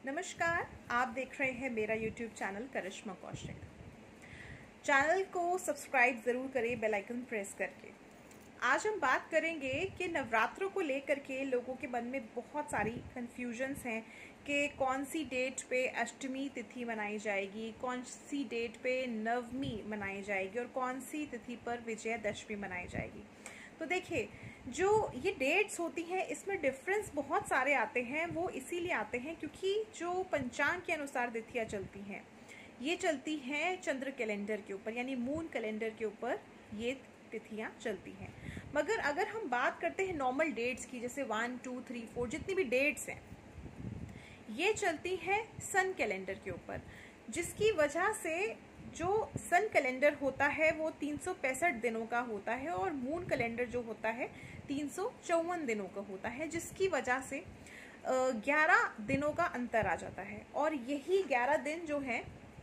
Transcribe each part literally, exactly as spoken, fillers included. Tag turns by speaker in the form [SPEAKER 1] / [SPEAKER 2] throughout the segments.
[SPEAKER 1] नमस्कार, आप देख रहे हैं मेरा YouTube channel Karishma Kaushik. Channel को सब्सक्राइब ज़रूर करें बेल आइकन प्रेस करके। आज हम बात करेंगे कि नवरात्रों को लेकर के लोगों के मन में बहुत सारी कन्फ्यूजन्स हैं कि कौन सी डेट पे अष्टमी तिथि मनाई जाएगी, कौन सी डेट पे नवमी मनाई जाएगी और कौन सी तिथि पर विजयादशमी मनाई जाएगी। तो देखिए, जो ये डेट्स होती हैं इसमें डिफरेंस बहुत सारे आते हैं। वो इसीलिए आते हैं क्योंकि जो पंचांग के अनुसार तिथियां चलती हैं ये चलती हैं चंद्र कैलेंडर के ऊपर, यानी मून कैलेंडर के ऊपर ये तिथियां चलती हैं। मगर अगर हम बात करते हैं नॉर्मल डेट्स की, जैसे वन टू थ्री फोर जितनी भी डेट्स हैं ये चलती हैं सन कैलेंडर के ऊपर, जिसकी वजह से जो सन कैलेंडर होता है वो तीन सौ पैंसठ दिनों का होता है और मून कैलेंडर जो होता है तीन सौ चौवन दिनों का होता है, जिसकी वजह से ग्यारह दिनों का अंतर आ जाता है। और यही ग्यारह दिन जो है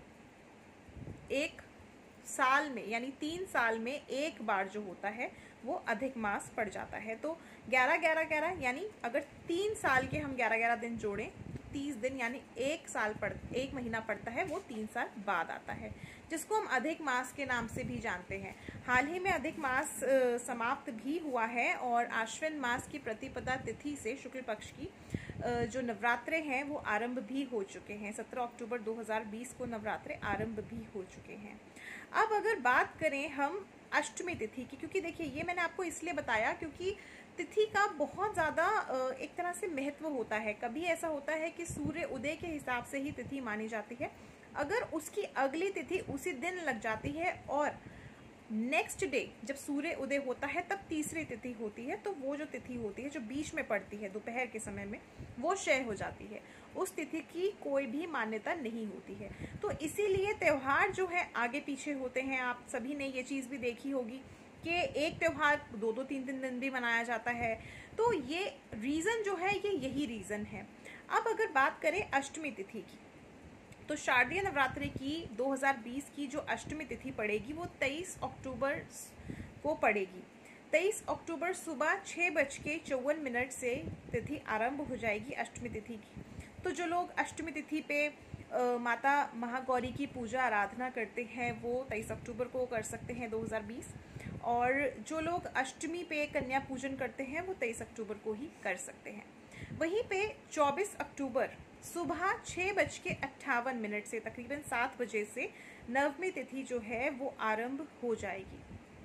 [SPEAKER 1] एक साल में, यानी तीन साल में एक बार जो होता है वो अधिक मास पड़ जाता है। तो ग्यारह ग्यारह ग्यारह यानी अगर तीन साल के हम ग्यारह ग्यारह दिन जोड़ें तीस दिन, यानी एक साल पड़ एक महीना पड़ता है वो तीन साल बाद आता है, जिसको हम अधिक मास के नाम से भी जानते हैं। हाल ही में अधिक मास आ, समाप्त भी हुआ है और आश्विन मास की प्रतिपदा तिथि से शुक्ल पक्ष की आ, जो नवरात्रे हैं वो आरंभ भी हो चुके हैं। सत्रह अक्टूबर दो हज़ार बीस को नवरात्रे आरंभ भी हो चुके हैं। अब अगर बात करें हम अष्टमी तिथि की, क्योंकि देखिए ये मैंने आपको इसलिए बताया क्योंकि तिथि का बहुत ज़्यादा एक तरह से महत्व होता है। कभी ऐसा होता है कि सूर्य उदय के हिसाब से ही तिथि मानी जाती है, अगर उसकी अगली तिथि उसी दिन लग जाती है और नेक्स्ट डे जब सूर्य उदय होता है तब तीसरी तिथि होती है, तो वो जो तिथि होती है जो बीच में पड़ती है दोपहर के समय में वो क्षय हो जाती है, उस तिथि की कोई भी मान्यता नहीं होती है। तो इसीलिए त्योहार जो है आगे पीछे होते हैं। आप सभी ने ये चीज़ भी देखी होगी कि एक त्योहार दो दो तीन तीन दिन भी मनाया जाता है। तो ये रीज़न जो है ये यही रीज़न है। अब अगर बात करें अष्टमी तिथि की, तो शारदीय नवरात्रि की दो हज़ार बीस की जो अष्टमी तिथि पड़ेगी वो तेईस अक्टूबर को पड़ेगी। तेईस अक्टूबर सुबह छः बज के चौवन मिनट से तिथि आरंभ हो जाएगी अष्टमी तिथि की। तो जो लोग अष्टमी तिथि पे आ, माता महागौरी की पूजा आराधना करते हैं वो तेईस अक्टूबर को कर सकते हैं दो हज़ार बीस, और जो लोग अष्टमी पे कन्या पूजन करते हैं वो तेईस अक्टूबर को ही कर सकते हैं। वहीं पे चौबीस अक्टूबर सुबह छः बज के अट्ठावन मिनट से तकरीबन सात बजे से नवमी तिथि जो है वो आरंभ हो जाएगी।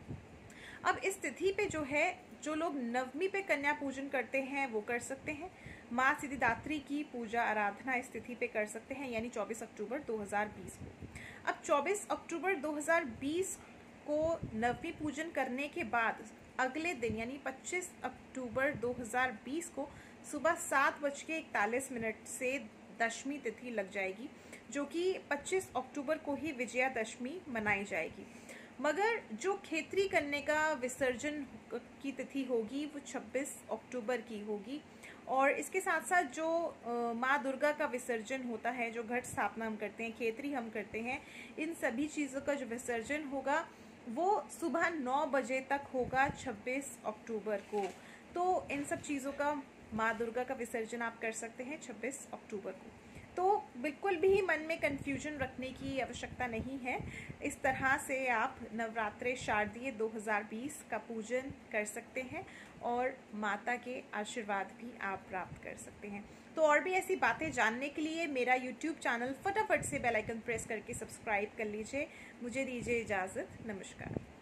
[SPEAKER 1] अब इस तिथि पे जो है जो लोग नवमी पे कन्या पूजन करते हैं वो कर सकते हैं। माँ सिद्धिदात्री की पूजा आराधना इस तिथि पे कर सकते हैं, यानी चौबीस अक्टूबर दो हज़ार बीस को। अब चौबीस अक्टूबर दो हज़ार बीस को नवमी पूजन करने के बाद अगले दिन यानी पच्चीस अक्टूबर दो हज़ार बीस को सुबह सात बज के इकतालीस मिनट से दशमी तिथि लग जाएगी, जो कि पच्चीस अक्टूबर को ही विजयादशमी मनाई जाएगी। मगर जो खेतरी कन्या का विसर्जन की तिथि होगी वो छब्बीस अक्टूबर की होगी। और इसके साथ साथ जो माँ दुर्गा का विसर्जन होता है, जो घट स्थापना हम करते हैं, खेतरी हम करते हैं, इन सभी चीज़ों का जो विसर्जन होगा वो सुबह नौ बजे तक होगा छब्बीस अक्टूबर को। तो इन सब चीज़ों का माँ दुर्गा का विसर्जन आप कर सकते हैं छब्बीस अक्टूबर को। तो बिल्कुल भी मन में कन्फ्यूजन रखने की आवश्यकता नहीं है। इस तरह से आप नवरात्रे शारदीय दो हज़ार बीस का पूजन कर सकते हैं और माता के आशीर्वाद भी आप प्राप्त कर सकते हैं। तो और भी ऐसी बातें जानने के लिए मेरा यूट्यूब चैनल फटाफट से बेल आइकन प्रेस करके सब्सक्राइब कर लीजिए। मुझे दीजिए इजाज़त। नमस्कार।